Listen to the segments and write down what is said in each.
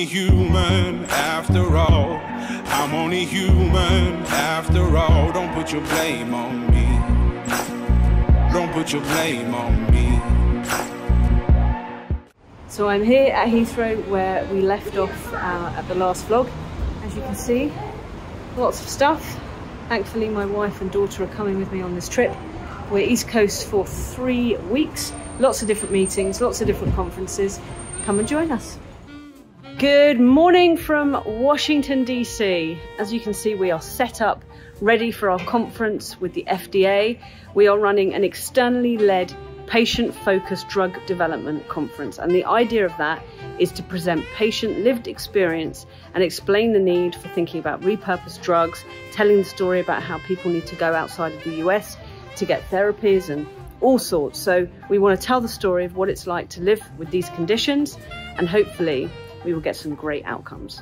only human after all. I'm only human after all. Don't put your blame on me. Don't put your blame on me. So I'm here at Heathrow where we left off at the last vlog. As you can see, lots of stuff. Thankfully my wife and daughter are coming with me on this trip. We're East Coast for 3 weeks. Lots of different meetings, lots of different conferences. Come and join us. Good morning from Washington, DC. As you can see, we are set up, ready for our conference with the FDA. We are running an externally led patient-focused drug development conference. And the idea of that is to present patient lived experience and explain the need for thinking about repurposed drugs, telling the story about how people need to go outside of the US to get therapies and all sorts. So we want to tell the story of what it's like to live with these conditions, and hopefully we will get some great outcomes.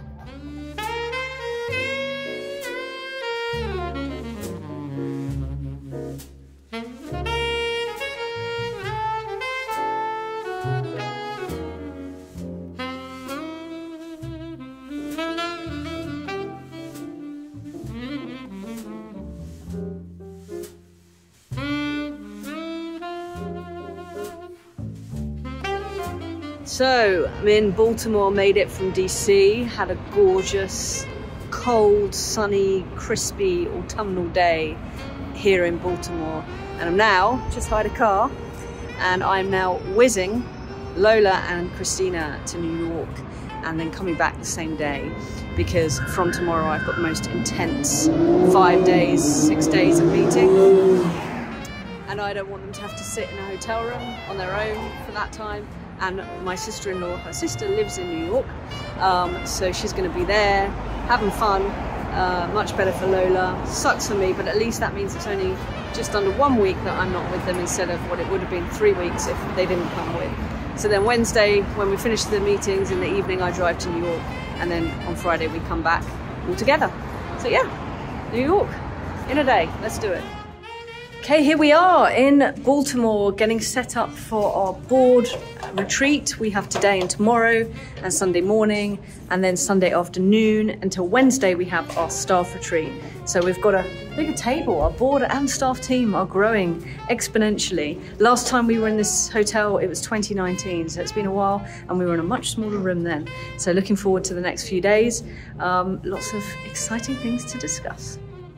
So I'm in Baltimore, made it from DC, had a gorgeous, cold, sunny, crispy, autumnal day here in Baltimore. And I'm now, just hired a car, and I'm now whizzing Lola and Christina to New York and then coming back the same day, because from tomorrow I've got the most intense 5 days, 6 days of meeting. And I don't want them to have to sit in a hotel room on their own for that time. And my sister-in-law, her sister lives in New York, so she's going to be there, having fun, much better for Lola. Sucks for me, but at least that means it's only just under 1 week that I'm not with them, instead of what it would have been 3 weeks if they didn't come with. So then Wednesday, when we finish the meetings in the evening, I drive to New York, and then on Friday we come back all together. So yeah, New York in a day, let's do it. Okay, here we are in Baltimore, getting set up for our board retreat. We have today and tomorrow and Sunday morning, and then Sunday afternoon until Wednesday we have our staff retreat. So we've got a bigger table. Our board and staff team are growing exponentially. Last time we were in this hotel, it was 2019, so it's been a while, and we were in a much smaller room then. So looking forward to the next few days. Lots of exciting things to discuss.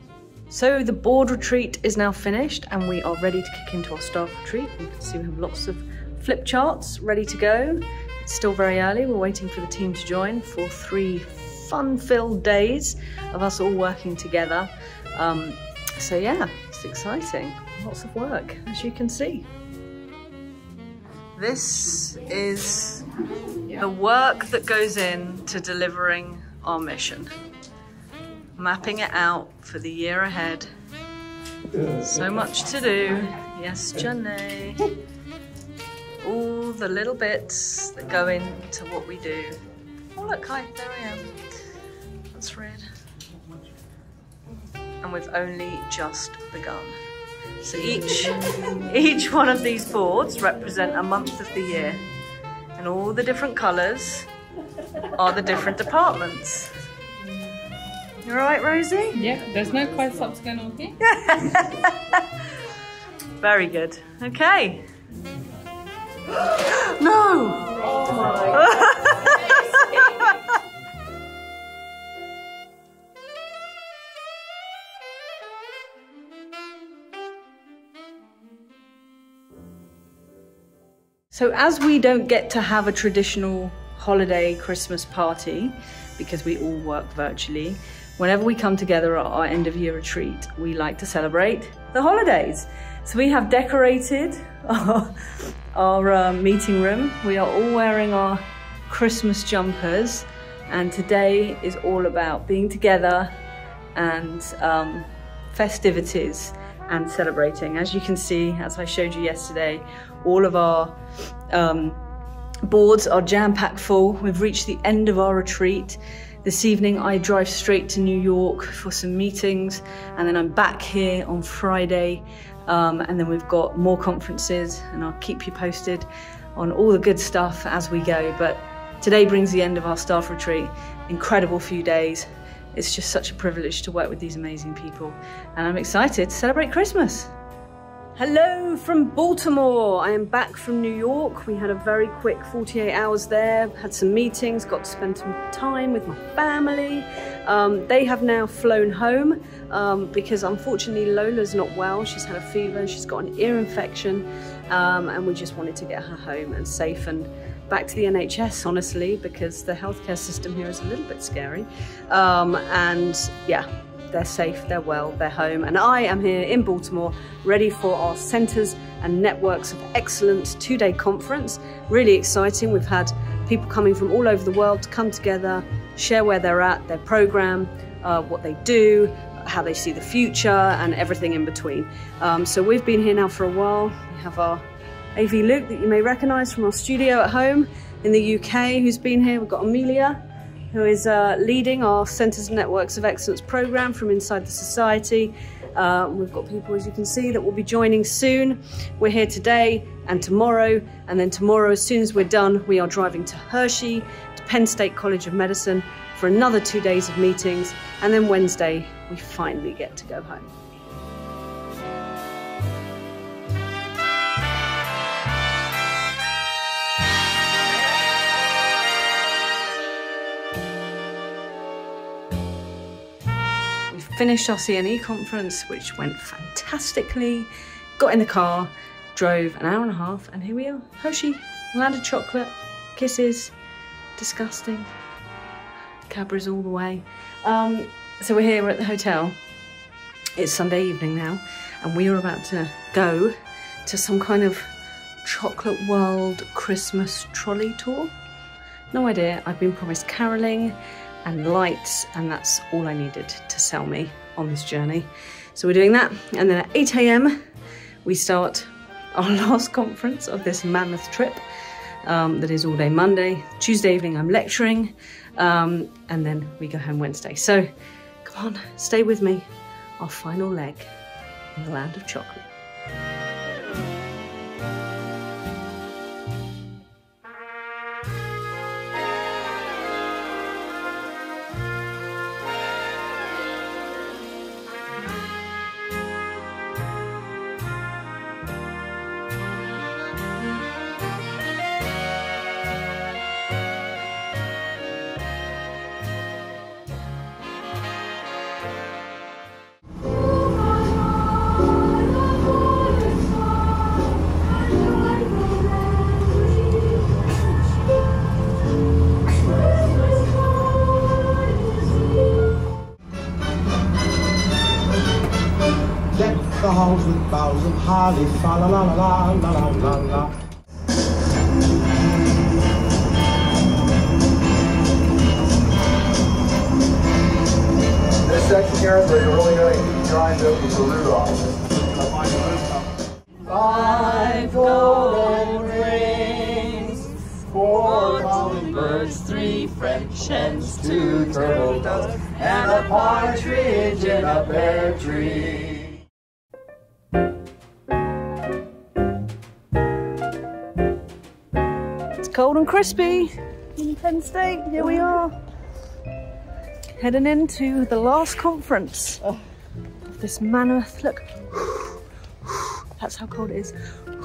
So the board retreat is now finished and we are ready to kick into our staff retreat. You can see we have lots of flip charts ready to go. It's still very early. We're waiting for the team to join for 3 fun-filled days of us all working together. So yeah, it's exciting. Lots of work, as you can see. This is the work that goes into delivering our mission. Mapping it out for the year ahead. So much to do. Yes, Jenny. All the little bits that go into what we do. Oh look, hi, there I am. That's red. And we've only just begun. So each one of these boards represent a month of the year. And all the different colours are the different departments. You all right, Rosie? Yeah, there's no quite stops going on here. Very good. Okay. No! Oh my God. So as we don't get to have a traditional holiday Christmas party, because we all work virtually, whenever we come together at our end of year retreat, we like to celebrate the holidays. So we have decorated our meeting room. We are all wearing our Christmas jumpers, and today is all about being together and festivities and celebrating. As you can see, as I showed you yesterday, all of our boards are jam-packed full. We've reached the end of our retreat. This evening I drive straight to New York for some meetings, and then I'm back here on Friday, and then we've got more conferences, and I'll keep you posted on all the good stuff as we go. But Today brings the end of our staff retreat. Incredible few days. It's just such a privilege to work with these amazing people, and I'm excited to celebrate Christmas. Hello from Baltimore. I am back from New York. We had a very quick 48 hours there, had some meetings, got to spend some time with my family. They have now flown home because unfortunately Lola's not well. She's had a fever and she's got an ear infection, and we just wanted to get her home and safe and back to the NHS, honestly, because the healthcare system here is a little bit scary. And yeah, they're safe, they're well, they're home, and I am here in Baltimore ready for our Centres and Networks of Excellence 2-day conference. Really exciting. We've had people coming from all over the world to come together, share where they're at, their programme, what they do, how they see the future, and everything in between. So we've been here now for a while. We have our AV Luke that you may recognise from our studio at home in the UK who's been here. We've got Amelia, who is leading our Centres and Networks of Excellence programme from inside the Society. We've got people, as you can see, that will be joining soon. We're here today and tomorrow, and then tomorrow, as soon as we're done, we are driving to Hershey, to Penn State College of Medicine for another 2 days of meetings, and then Wednesday, we finally get to go home. Finished our CNE conference, which went fantastically. Got in the car, drove an hour and a half, and here we are, Hershey, land of chocolate, kisses, disgusting, Cadbury's all the way. So we're here at the hotel. It's Sunday evening now, and we are about to go to some kind of chocolate world Christmas trolley tour. No idea. I've been promised caroling and lights, and that's all I needed to sell me on this journey. So we're doing that, and then at 8 AM we start our last conference of this mammoth trip that is all day Monday. Tuesday evening I'm lecturing, and then we go home Wednesday. So come on, stay with me, our final leg in the land of chocolate. The halls with boughs of holly, fa la la la la la la la. This section here is where you're really going to keep your eyes open for Rudolph. Five golden rings, 4 hummingbirds, 3 French hens, 2 turtle doves, and a partridge in a pear tree. Cold and crispy in Penn State. Here we are, heading into the last conference of this mammoth. Look, that's how cold it is.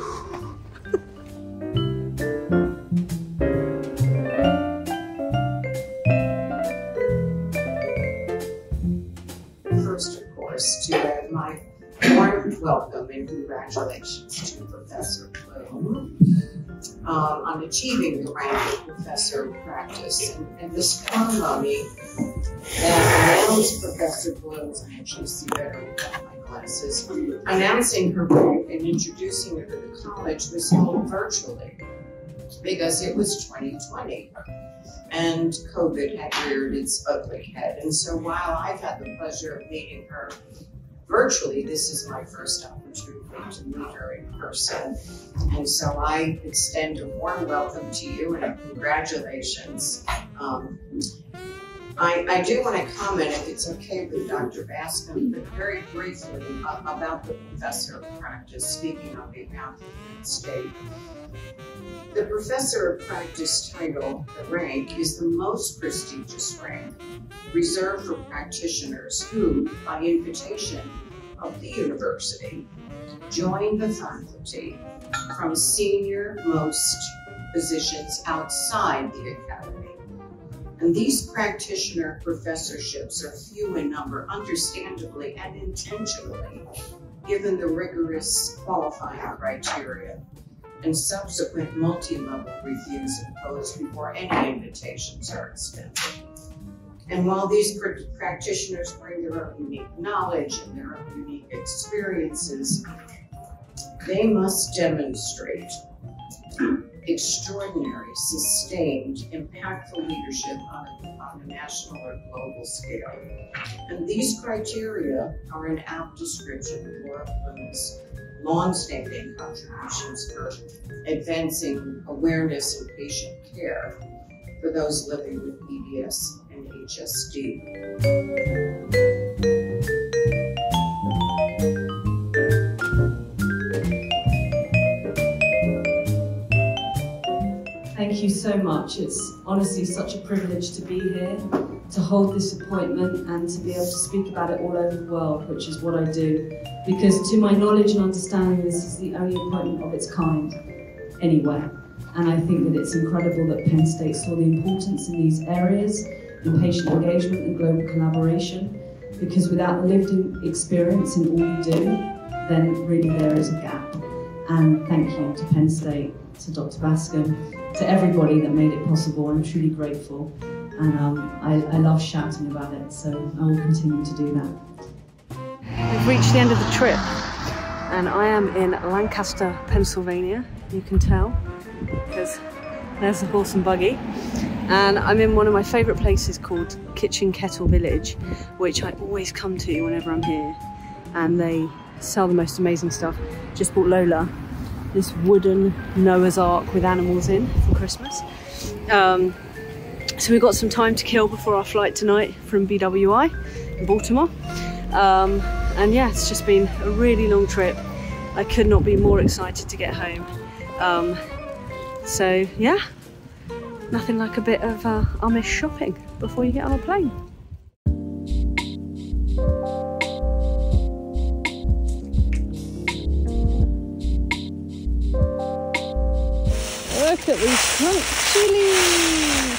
First, of course, to add my warm welcome and congratulations to Professor Bloom on achieving the rank of Professor of Practice. And the ceremony that announced Professor Bloom's, I actually see better without my glasses, announcing her rank and introducing her to the college was held virtually because it was 2020 and COVID had reared its ugly head. And so while I've had the pleasure of meeting her virtually, this is my first opportunity to meet her in person. And so I extend a warm welcome to you and congratulations. I do want to comment, if it's okay with Dr. Bascom, but very briefly about the professor of practice, speaking on behalf of the state. The professor of practice title, the rank, is the most prestigious rank reserved for practitioners who, by invitation of the university, join the faculty from senior-most positions outside the academy. And these practitioner professorships are few in number, understandably and intentionally, given the rigorous qualifying criteria and subsequent multi-level reviews imposed before any invitations are extended. And while these practitioners bring their own unique knowledge and their own unique experiences, they must demonstrate extraordinary, sustained, impactful leadership on a national or global scale. And these criteria are an apt description of Laura Bloom's long-standing contributions for advancing awareness and patient care for those living with EDS and HSD. Thank you so much. It's honestly such a privilege to be here, to hold this appointment and to be able to speak about it all over the world, which is what I do. Because to my knowledge and understanding, this is the only appointment of its kind anywhere. And I think that it's incredible that Penn State saw the importance in these areas, in patient engagement and global collaboration, because without the lived experience in all we do, then really there is a gap. And thank you to Penn State, to Dr. Bascom, to everybody that made it possible. I'm truly grateful, and I love shouting about it, so I will continue to do that. We've reached the end of the trip, and I am in Lancaster, Pennsylvania. You can tell, because there's the horse and buggy. And I'm in one of my favourite places called Kitchen Kettle Village, which I always come to whenever I'm here. And they sell the most amazing stuff. Just bought Lola this wooden Noah's Ark with animals in for Christmas. So we've got some time to kill before our flight tonight from BWI in Baltimore. And yeah, it's just been a really long trip. I could not be more excited to get home. So yeah, nothing like a bit of Amish shopping before you get on a plane. Look at these trunk chilies!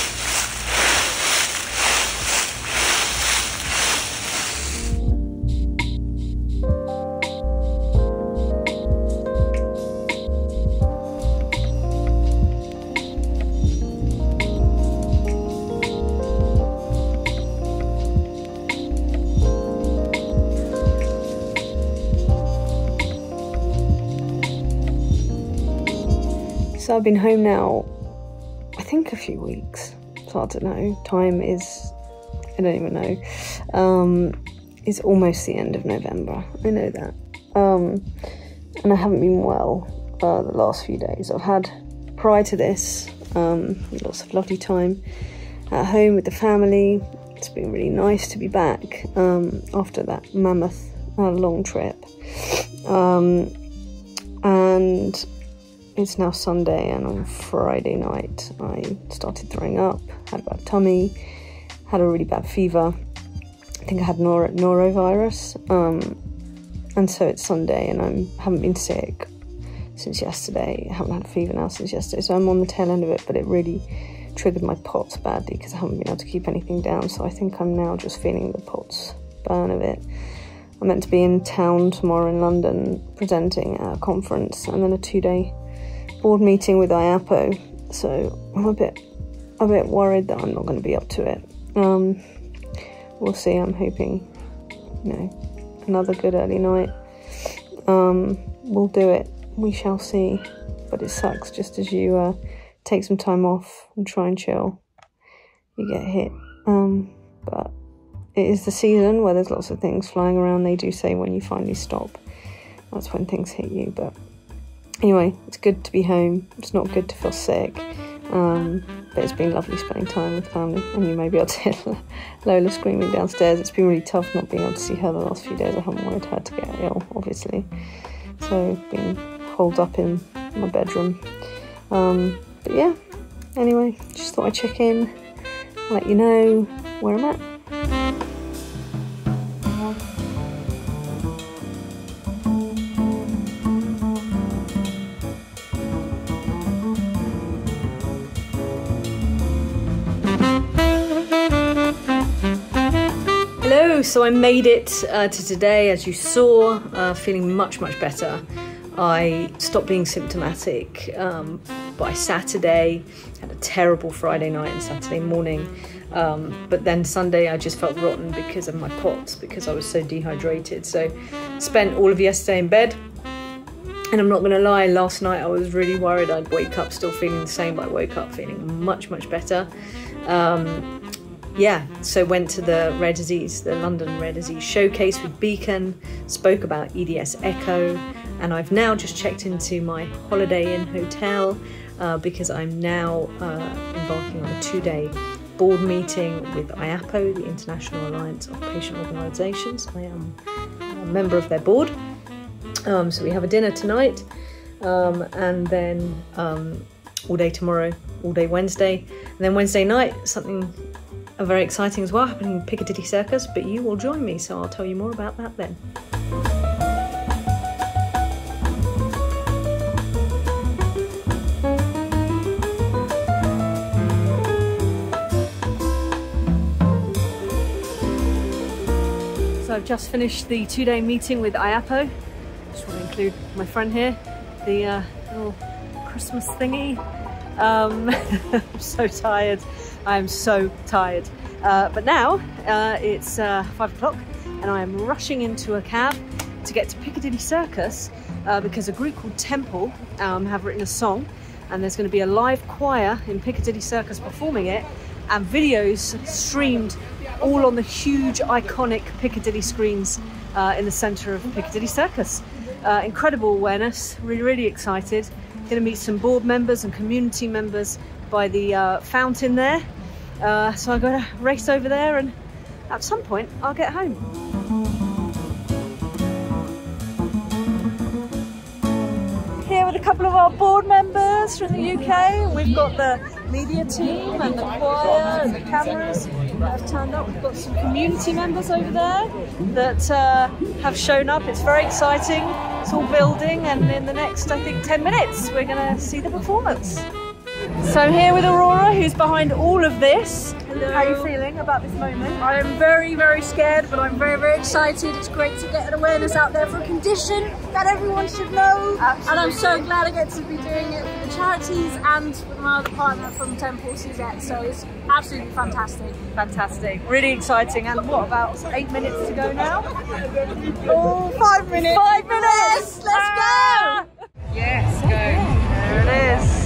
So I've been home now, I think a few weeks, so I don't know, time is, I don't even know, it's almost the end of November, I know that, and I haven't been well the last few days. I've had, prior to this, lots of lovely time at home with the family. It's been really nice to be back after that mammoth long trip, and it's now Sunday, and on Friday night I started throwing up, had a bad tummy, had a really bad fever. I think I had norovirus, and so it's Sunday and I haven't been sick since yesterday. I haven't had a fever now since yesterday, so I'm on the tail end of it, but it really triggered my POTS badly because I haven't been able to keep anything down, so I think I'm now just feeling the POTS burn of it. I'm meant to be in town tomorrow in London presenting at a conference, and then a 2-day board meeting with IAPO, so I'm a bit worried that I'm not going to be up to it. We'll see. I'm hoping, you know, another good early night. We'll do it. We shall see. But it sucks just as you take some time off and try and chill, you get hit. But it is the season where there's lots of things flying around. They do say when you finally stop, that's when things hit you. But anyway, it's good to be home. It's not good to feel sick. but it's been lovely spending time with family, and you may be able to hear Lola screaming downstairs. It's been really tough not being able to see her the last few days. I haven't wanted her to get ill, obviously, so I've been holed up in my bedroom. But yeah, anyway, just thought I'd check in, let you know where I'm at. Hello, so I made it to today, as you saw, feeling much better. I stopped being symptomatic by Saturday, had a terrible Friday night and Saturday morning, but then Sunday I just felt rotten because of my POTS, because I was so dehydrated. So spent all of yesterday in bed, and I'm not going to lie, last night I was really worried I'd wake up still feeling the same, but I woke up feeling much better. Yeah, so went to the Rare Disease, the London Rare Disease Showcase with Beacon, spoke about EDS Echo, and I've now just checked into my Holiday Inn hotel because I'm now embarking on a 2-day board meeting with IAPO, the International Alliance of Patient Organisations. I am a member of their board. So we have a dinner tonight, and then all day tomorrow, all day Wednesday, and then Wednesday night, something very exciting as well happening in Piccadilly Circus, but you will join me, so I'll tell you more about that then. So I've just finished the 2-day meeting with IAPO. Just want to include my friend here, the little Christmas thingy. I'm so tired. I am so tired. But now it's 5 o'clock and I am rushing into a cab to get to Piccadilly Circus because a group called Temple have written a song, and there's going to be a live choir in Piccadilly Circus performing it, and videos streamed all on the huge iconic Piccadilly screens in the centre of Piccadilly Circus. Incredible awareness, really excited. Going to meet some board members and community members by the fountain there. So I've got to race over there, and at some point I'll get home. Here with a couple of our board members from the UK. We've got the media team and the choir and the cameras that have turned up. We've got some community members over there that have shown up. It's very exciting. It's all building, and in the next, I think, 10 minutes we're going to see the performance. So here with Aurora, who's behind all of this. Hello. How are you feeling about this moment? I am very scared, but I'm very excited. It's great to get an awareness out there for a condition that everyone should know. Absolutely. And I'm so glad I get to be doing it for the charities and with my other partner from Temple, Suzette. So it's absolutely fantastic. Fantastic. Really exciting. And what, about 8 minutes to go now? Oh, 5 minutes. 5 minutes! Let's go! Yes, go. There it is.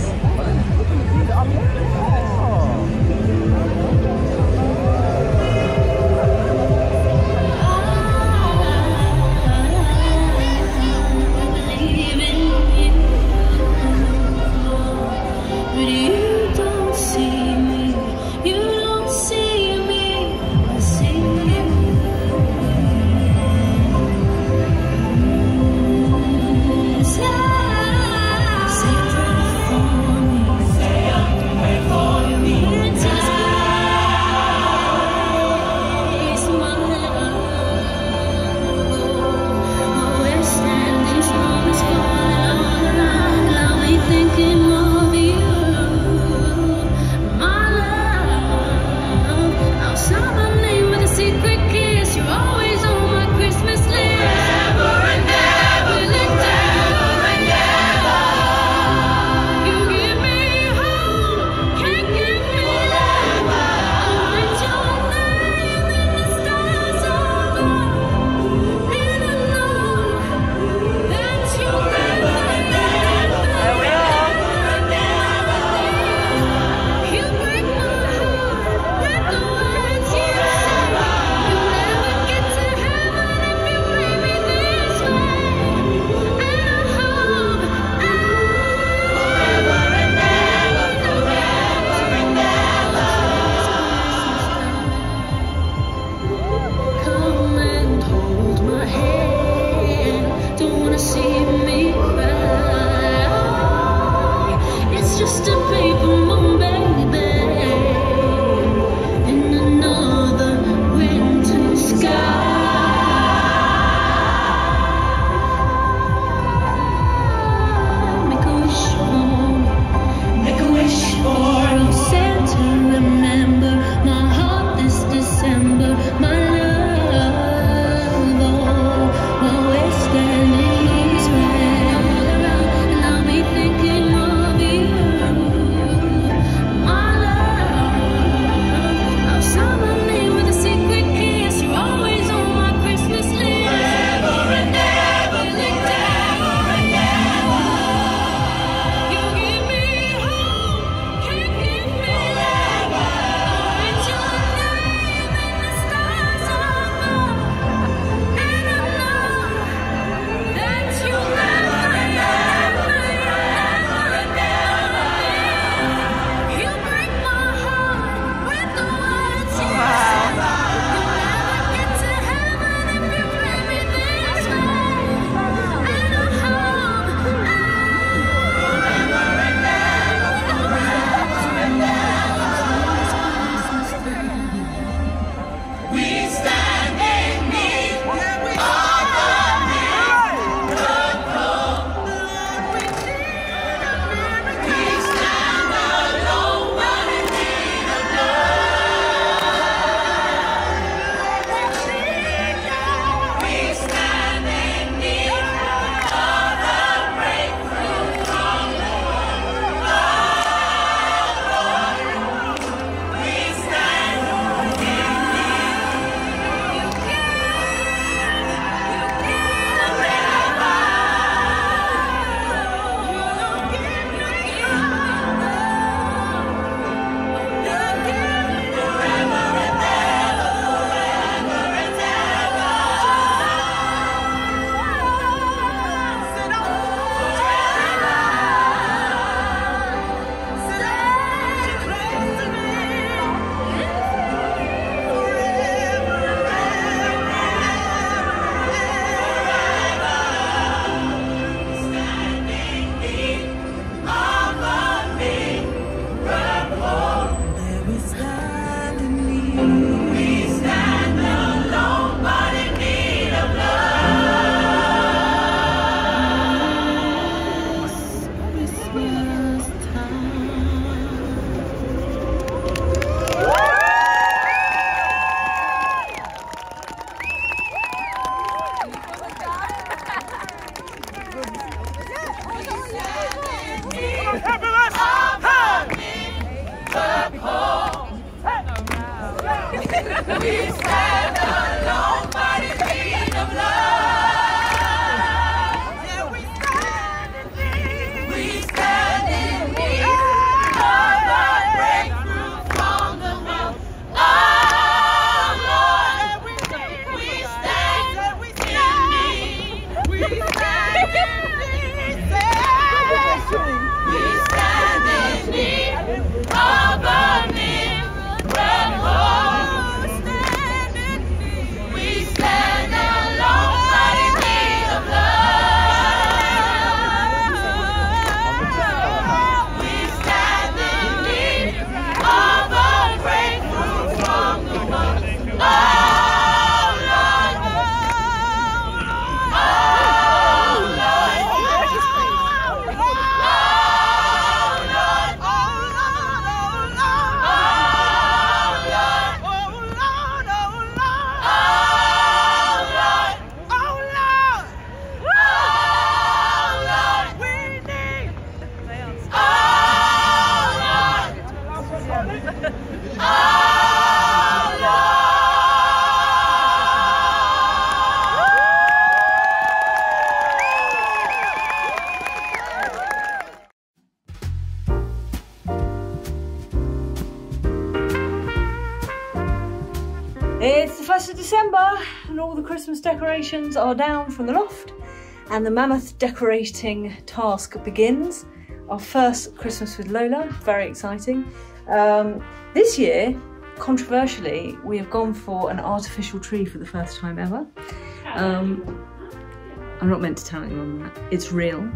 December and all the Christmas decorations are down from the loft and the mammoth decorating task begins. Our first Christmas with Lola, very exciting. This year, controversially, we have gone for an artificial tree for the first time ever. I'm not meant to tell anyone that, it's real.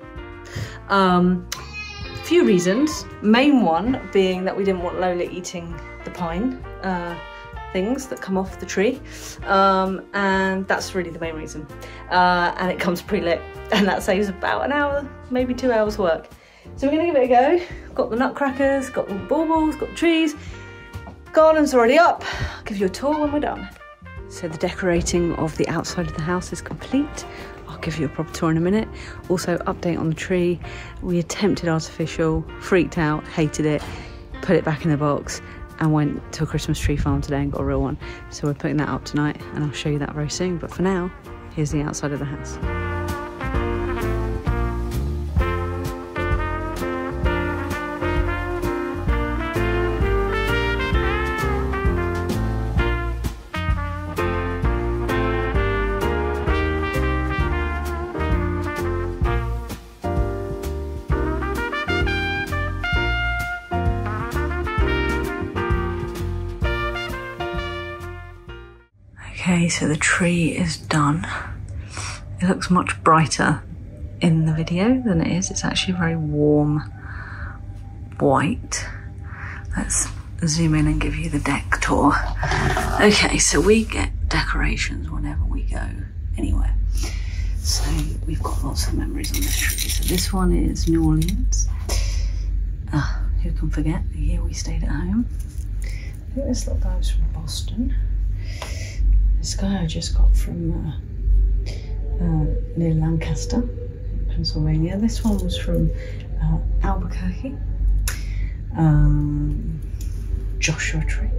Few reasons, main one being that we didn't want Lola eating the pine things that come off the tree, and that's really the main reason. And it comes pre-lit, and that saves about an hour, maybe 2 hours work. So we're gonna give it a go. Got the nutcrackers, got the baubles, got the trees. Garden's already up. I'll give you a tour when we're done. So the decorating of the outside of the house is complete. I'll give you a proper tour in a minute. Also, update on the tree. We attempted artificial, freaked out, hated it, put it back in the box, and went to a Christmas tree farm today and got a real one. So we're putting that up tonight, and I'll show you that very soon. But for now, here's the outside of the house. Okay, so the tree is done. It looks much brighter in the video than it is. It's actually very warm white. Let's zoom in and give you the deck tour. Okay, so we get decorations whenever we go anywhere. So we've got lots of memories on this tree. So this one is New Orleans. Who can forget the year we stayed at home? I think this little guy was from Boston. This guy I just got from near Lancaster, Pennsylvania. This one was from Albuquerque. Joshua Tree.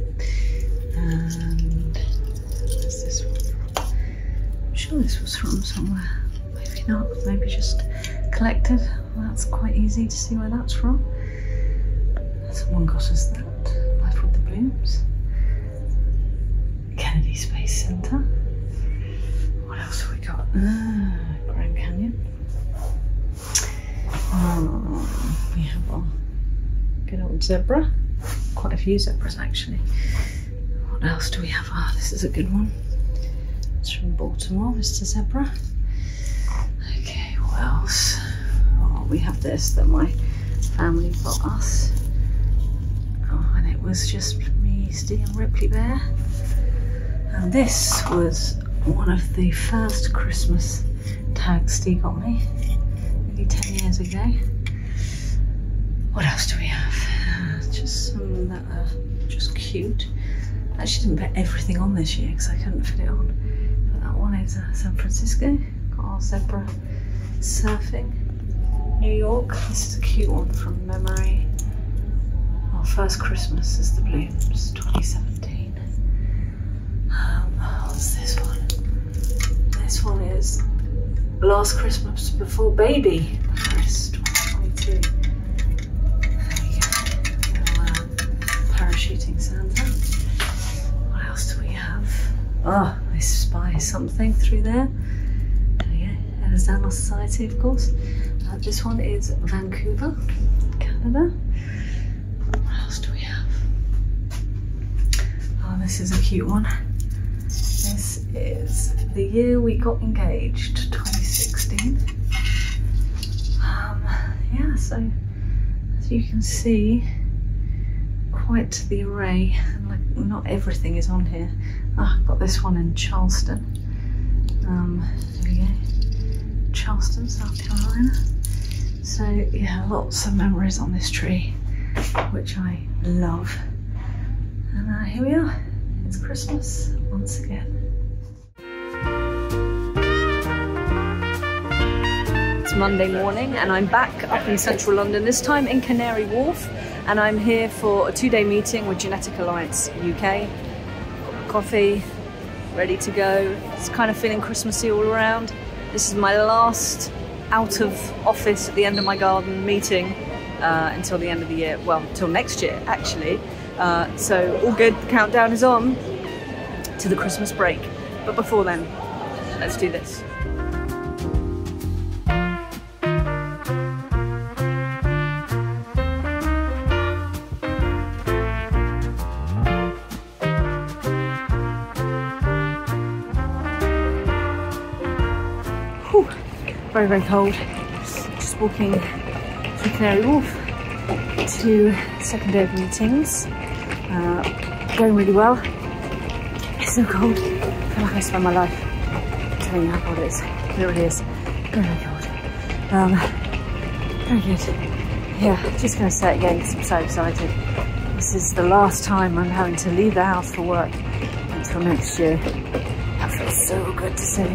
And where's this one from? I'm sure this was from somewhere. Maybe not, maybe just collected. Well, that's quite easy to see where that's from. Someone got us that. Life with the Blooms. Kennedy Space Center. What else have we got? Grand Canyon. We have our good old zebra. Quite a few zebras actually. What else do we have? This is a good one. It's from Baltimore, Mr. Zebra. Okay, what else? We have this that my family got us. And it was just me, Steve and Ripley Bear. And this was one of the first Christmas tags Steve got me, maybe 10 years ago. What else do we have? Just some that are just cute. I actually didn't put everything on this year because I couldn't fit it on. But that one is San Francisco. Got our zebra surfing. New York. This is a cute one from memory. Our first Christmas is the Blooms, 2017. What's this one? This one is Last Christmas Before Baby, Chris, 2022. There we go. Parachuting Santa. What else do we have? Oh, I spy something through there. There we go. Ehlers-Danlos Society, of course. This one is Vancouver, Canada. What else do we have? Oh, this is a cute one. This is the year we got engaged, 2016. Yeah, so as you can see, quite the array, and like not everything is on here. I've got this one in Charleston. There we go, Charleston, South Carolina. So yeah, lots of memories on this tree, which I love. And here we are. It's Christmas once again. It's Monday morning and I'm back up in central London, this time in Canary Wharf, and I'm here for a 2-day meeting with Genetic Alliance UK. Got my coffee, ready to go. It's kind of feeling Christmassy all around. This is my last out of office at the end of my garden meeting until the end of the year, well, until next year actually. So all good, the countdown is on. to the Christmas break. But before then, let's do this. Whew, very, very cold. Just walking through Canary Wharf to the second day of meetings. Going really well. It's so cold. I feel like I spend my life telling you how cold it is. It really is. Very, very cold. Very good. Yeah, just going to say it again because I'm so excited. This is the last time I'm having to leave the house for work until next year. That feels so good to say.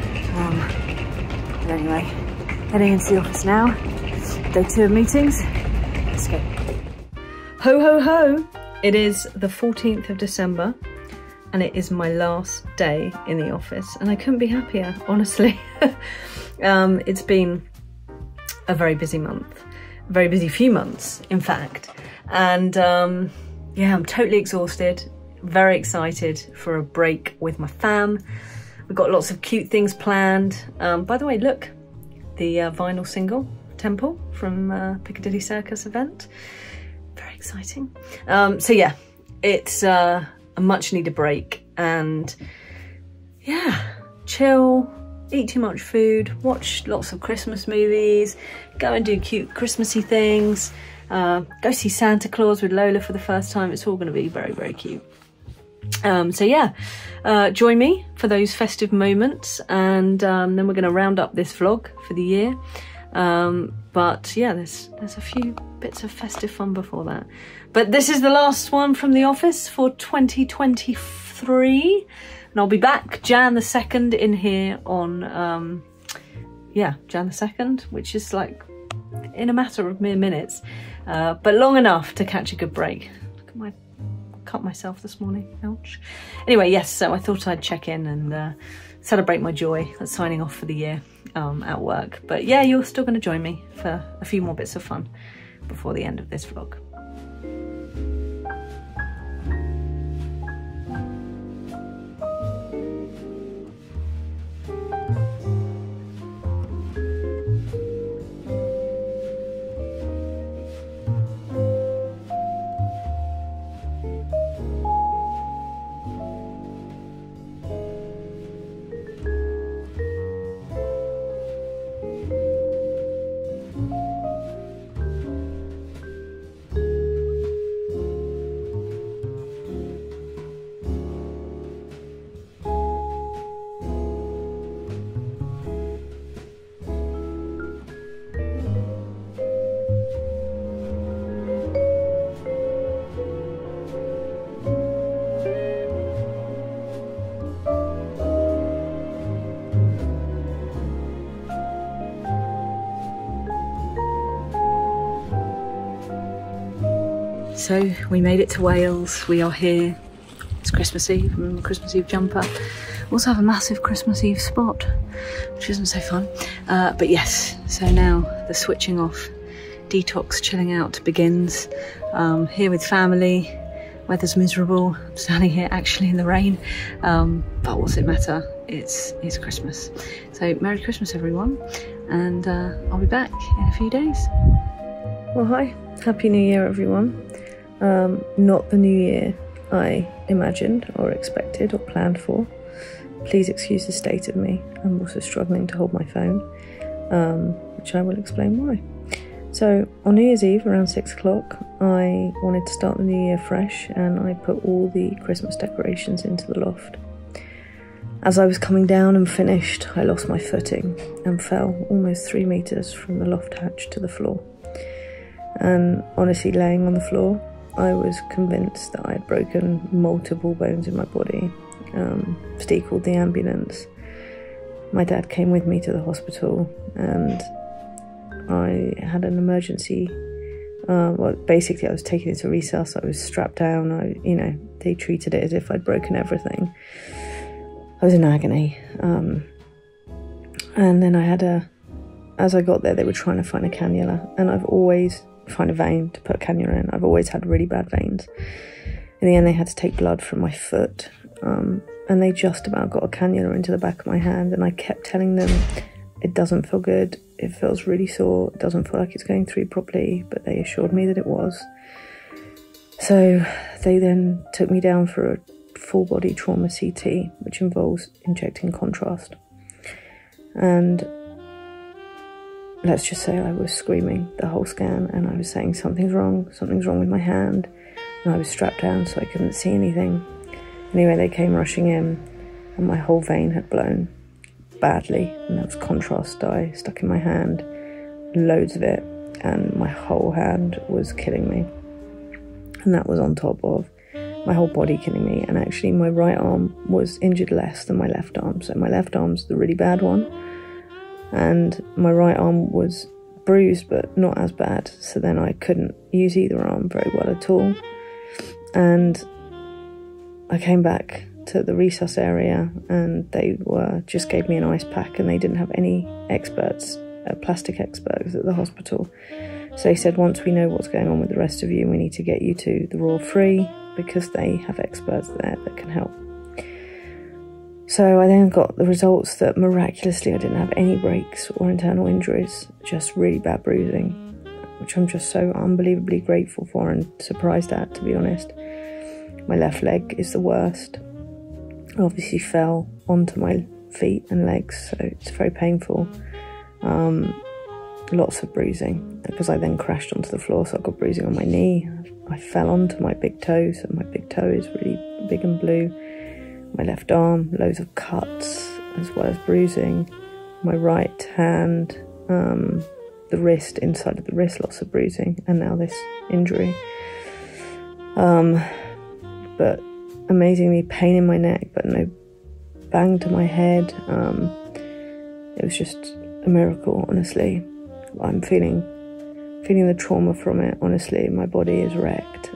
But anyway, heading into the office now. Day 2 of meetings. Let's go. Ho ho ho! It is the 14th of December and it is my last day in the office and I couldn't be happier, honestly. It's been a very busy month, a very busy few months, in fact. And yeah, I'm totally exhausted, very excited for a break with my fam. We've got lots of cute things planned. By the way, look, the vinyl single, Temple, from Piccadilly Circus event. Very exciting. So yeah, it's a much needed break and yeah, chill, eat too much food, watch lots of Christmas movies, go and do cute Christmassy things, go see Santa Claus with Lola for the first time. It's all going to be very, very cute. So yeah, join me for those festive moments and then we're going to round up this vlog for the year. But yeah, there's a few bits of festive fun before that. But this is the last one from the office for 2023. And I'll be back Jan the 2nd in here on, yeah, Jan the 2nd, which is like in a matter of mere minutes. But long enough to catch a good break. Look at my, cut myself this morning, ouch. Anyway, yes, so I thought I'd check in and celebrate my joy at signing off for the year at work. But yeah, you're still going to join me for a few more bits of fun before the end of this vlog. So we made it to Wales, we are here. It's Christmas Eve, I'm in my Christmas Eve jumper. We also have a massive Christmas Eve spot, which isn't so fun. But yes, so now the switching off, detox, chilling out begins. Here with family, weather's miserable. I'm standing here actually in the rain, but what's it matter? It's Christmas. So Merry Christmas everyone, and I'll be back in a few days. Well hi, Happy New Year everyone. Not the new year I imagined or expected or planned for. Please excuse the state of me. I'm also struggling to hold my phone, which I will explain why. So on New Year's Eve around 6 o'clock, I wanted to start the new year fresh and I put all the Christmas decorations into the loft. As I was coming down and finished, I lost my footing and fell almost 3 meters from the loft hatch to the floor. And honestly, laying on the floor, I was convinced that I had broken multiple bones in my body. Steve called the ambulance. My dad came with me to the hospital and I had an emergency. Well, basically I was taken into resus. I was strapped down. They treated it as if I'd broken everything. I was in agony. And then as I got there, they were trying to find a cannula, and I've always find a vein to put a cannula in. I've always had really bad veins. In the end, they had to take blood from my foot and they just about got a cannula into the back of my hand, and I kept telling them, it doesn't feel good, it feels really sore, it doesn't feel like it's going through properly, but they assured me that it was. So they then took me down for a full body trauma CT, which involves injecting contrast. And let's just say I was screaming the whole scan, and I was saying something's wrong with my hand, and I was strapped down so I couldn't see anything. Anyway, they came rushing in, and my whole vein had blown badly, and there was contrast dye stuck in my hand, loads of it, and my whole hand was killing me. And that was on top of my whole body killing me, and actually my right arm was injured less than my left arm. So my left arm's the really bad one, and my right arm was bruised but not as bad, so then I couldn't use either arm very well at all. And I came back to the resus area, and they just gave me an ice pack, and they didn't have any experts, plastic experts at the hospital. So they said, once we know what's going on with the rest of you, we need to get you to the Royal Free, because they have experts there that can help. So I then got the results that miraculously I didn't have any breaks or internal injuries, just really bad bruising, which I'm just so unbelievably grateful for and surprised at, to be honest. My left leg is the worst. I obviously fell onto my feet and legs, so it's very painful. Lots of bruising, because I then crashed onto the floor, so I got bruising on my knee. I fell onto my big toe, so my big toe is really big and blue. My left arm, loads of cuts, as well as bruising. My right hand, the wrist, inside of the wrist, lots of bruising, and now this injury. But amazingly, pain in my neck, but no bang to my head. It was just a miracle, honestly. I'm feeling the trauma from it, honestly. My body is wrecked.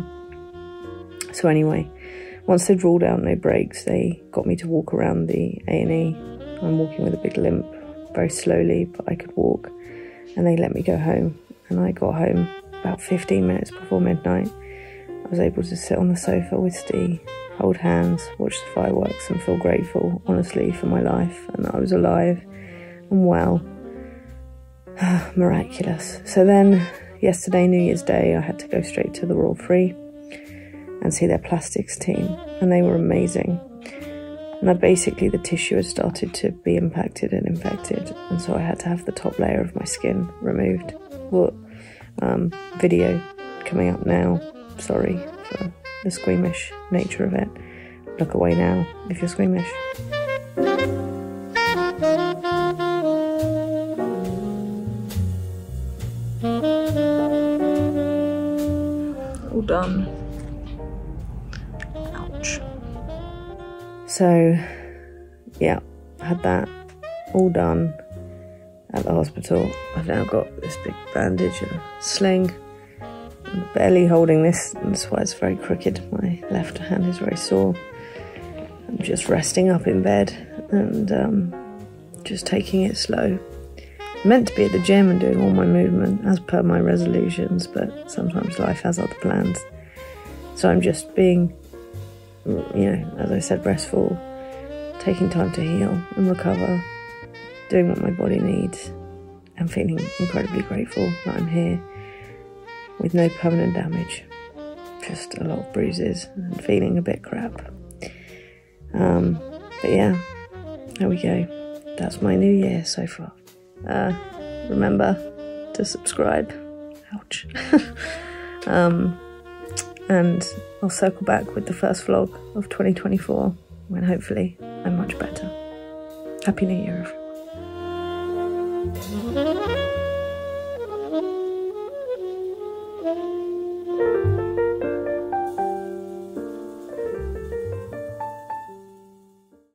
So anyway, once they'd ruled out no breaks, they got me to walk around the A&E. I'm walking with a big limp, very slowly, but I could walk. And they let me go home. And I got home about 15 minutes before midnight. I was able to sit on the sofa with Steve, hold hands, watch the fireworks, and feel grateful, honestly, for my life, and that I was alive and well. Miraculous. So then, yesterday, New Year's Day, I had to go straight to the Royal Free and see their plastics team, and they were amazing. And basically the tissue had started to be impacted and infected, and so I had to have the top layer of my skin removed. Well, video coming up now. Sorry for the squeamish nature of it. Look away now if you're squeamish. All done. Ouch. So, yeah, had that all done at the hospital. I've now got this big bandage and sling. I'm barely holding this, and that's why it's very crooked. My left hand is very sore. I'm just resting up in bed and just taking it slow. I'm meant to be at the gym and doing all my movement as per my resolutions, but sometimes life has other plans. So I'm just being, you know, as I said, restful, taking time to heal and recover, doing what my body needs, and feeling incredibly grateful that I'm here with no permanent damage, just a lot of bruises and feeling a bit crap. But yeah, there we go. That's my new year so far. Remember to subscribe. Ouch. And I'll circle back with the first vlog of 2024 when hopefully I'm much better. Happy New Year, everyone.